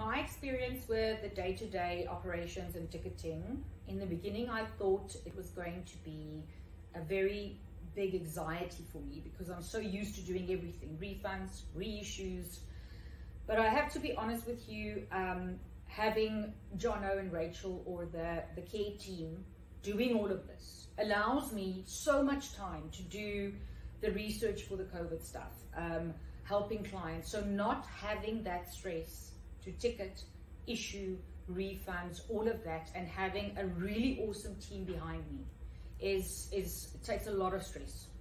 my experience with the day-to-day operations and ticketing, in the beginning I thought it was going to be a very big anxiety for me because I'm so used to doing everything, refunds, reissues. But I have to be honest with you, having Jono and Rachel or the care team doing all of this allows me so much time to do the research for the COVID stuff, helping clients. So not having that stress to ticket, issue, refunds, all of that, and having a really awesome team behind me it takes a lot of stress.